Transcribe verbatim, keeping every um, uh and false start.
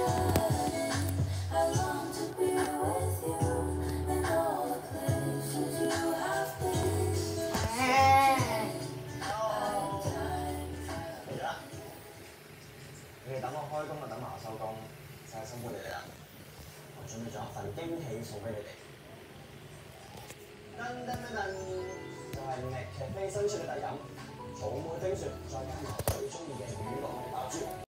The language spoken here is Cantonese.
你哋等我開工就等埋我收工，真係辛苦你哋啦！我準備咗一份驚喜送俾你哋。噔噔噔噔，就係麥劇飛新出嘅特飲，草莓冰雪，再加埋最中意嘅乳酪味爆珠。